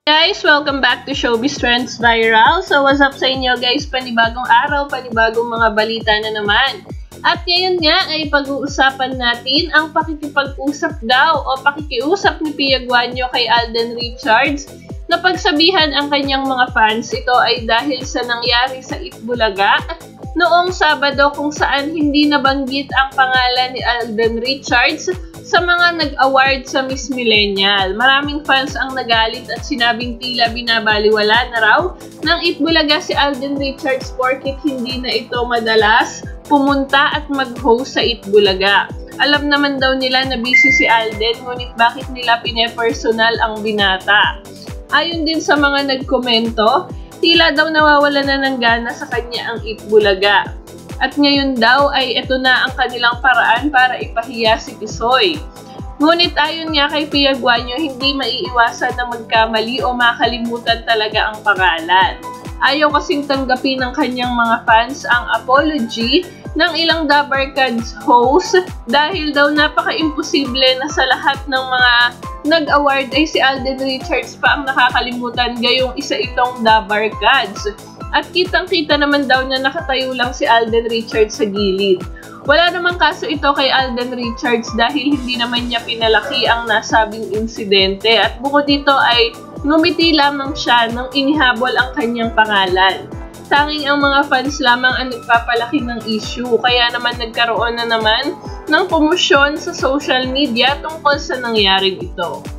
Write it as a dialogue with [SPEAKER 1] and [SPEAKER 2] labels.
[SPEAKER 1] Guys, welcome back to Showbiz Trends Viral. So what's up sa inyo guys? Panibagong araw, panibagong mga balita na naman. At ngayon nga ay pag-uusapan natin ang pakikipag-usap daw o pakikiusap ni Pia Guanyo kay Alden Richards na pagsabihan ang kanyang mga fans. Ito ay dahil sa nangyari sa Itbulaga noong Sabado kung saan hindi nabanggit ang pangalan ni Alden Richards sa mga nag-award sa Miss Millennial. Maraming fans ang nagalit at sinabing tila binabaliwala na raw ng Itbulaga si Alden Richards porket hindi na ito madalas pumunta at mag-host sa Itbulaga. Alam naman daw nila na busy si Alden, ngunit bakit nila pinepersonal ang binata? Ayon din sa mga nagkomento, tila daw nawawala na ng gana sa kanya ang Itbulaga. At ngayon daw ay ito na ang kanilang paraan para ipahiya si Tisoy. Ngunit ayon nga kay Pia Guanyo, hindi maiiwasan na magkamali o makalimutan talaga ang pangalan. Ayaw kasing tanggapin ng kanyang mga fans ang apology ng ilang Dabarkads host dahil daw napaka-imposible na sa lahat ng mga nag-award ay si Alden Richards pa ang nakakalimutan gayong isa itong Dabarkads. At kitang-kita naman daw na nakatayo lang si Alden Richards sa gilid. Wala namang kaso ito kay Alden Richards dahil hindi naman niya pinalaki ang nasabing insidente at bukod dito ay ngumiti lamang siya nang inihabol ang kanyang pangalan. Tanging ang mga fans lamang ang nagpapalaki ng issue kaya naman nagkaroon na naman ng promosyon sa social media tungkol sa nangyaring ito.